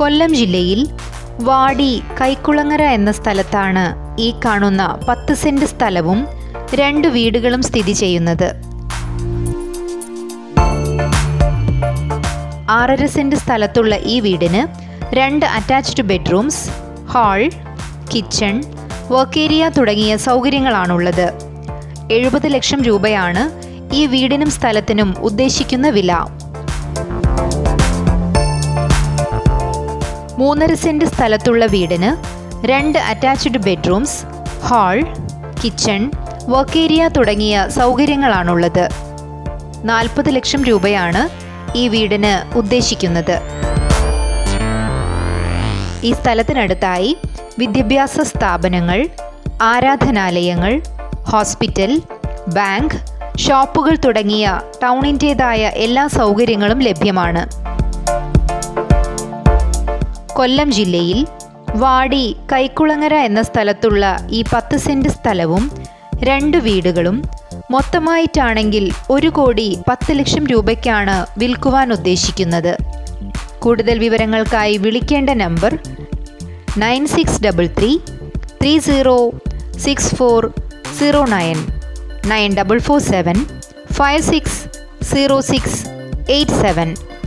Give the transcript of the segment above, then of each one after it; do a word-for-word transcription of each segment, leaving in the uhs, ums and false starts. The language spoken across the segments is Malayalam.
കൊല്ലം ജില്ലയിൽ വാടി കൈക്കുളങ്ങര എന്ന സ്ഥലത്താണ് ഈ കാണുന്ന പത്ത് സെന്റ് സ്ഥലവും രണ്ട് വീടുകളും സ്ഥിതി ചെയ്യുന്നത്. ആറര സെന്റ് സ്ഥലത്തുള്ള ഈ വീടിന് രണ്ട് attached bedrooms, hall, kitchen, work area തുടങ്ങിയ സൗകര്യങ്ങളാണുള്ളത്. എഴുപത് ലക്ഷം രൂപയാണ് ഈ വീടിനും സ്ഥലത്തിനും ഉദ്ദേശിക്കുന്ന വില. മൂന്നര സെന്റ് സ്ഥലത്തുള്ള വീടിന് രണ്ട് attached bedrooms, hall, kitchen, work area തുടങ്ങിയ സൗകര്യങ്ങളാണുള്ളത്. നാൽപ്പത് ലക്ഷം രൂപയാണ് ഈ വീടിന് ഉദ്ദേശിക്കുന്നത്. ഈ സ്ഥലത്തിനടുത്തായി വിദ്യാഭ്യാസ സ്ഥാപനങ്ങൾ, ആരാധനാലയങ്ങൾ, ഹോസ്പിറ്റൽ, ബാങ്ക്, ഷോപ്പുകൾ തുടങ്ങിയ ടൗണിൻ്റേതായ എല്ലാ സൗകര്യങ്ങളും ലഭ്യമാണ്. കൊല്ലം ജില്ലയിൽ വാടി കൈക്കുളങ്ങര എന്ന സ്ഥലത്തുള്ള ഈ പത്ത് സെന്റ് സ്ഥലവും രണ്ട് വീടുകളും മൊത്തമായിട്ടാണെങ്കിൽ ഒരു കോടി പത്ത് ലക്ഷം രൂപയ്ക്കാണ് വിൽക്കുവാൻ ഉദ്ദേശിക്കുന്നത്. കൂടുതൽ വിവരങ്ങൾക്കായി വിളിക്കേണ്ട number nine six double three three zero six four zero nine nine double four seven five six zero six eight seven.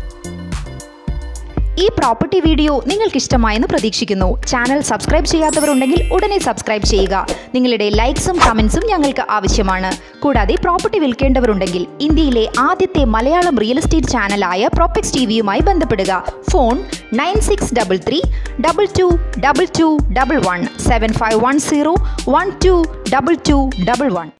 ഈ പ്രോപ്പർട്ടി വീഡിയോ നിങ്ങൾക്ക് ഇഷ്ടമായെന്ന് പ്രതീക്ഷിക്കുന്നു. ചാനൽ സബ്സ്ക്രൈബ് ചെയ്യാത്തവരുണ്ടെങ്കിൽ ഉടനെ സബ്സ്ക്രൈബ് ചെയ്യുക. നിങ്ങളുടെ ലൈക്സും കമൻസും ഞങ്ങൾക്ക് ആവശ്യമാണ്. കൂടാതെ പ്രോപ്പർട്ടി വിൽക്കേണ്ടവരുണ്ടെങ്കിൽ ഇന്ത്യയിലെ ആദ്യത്തെ മലയാളം റിയൽ എസ്റ്റേറ്റ് ചാനലായ പ്രോപെക്സ് ടി വിയുമായി ബന്ധപ്പെടുക. Phone nine six double three double two double two double one seven five one zero one two double two double one.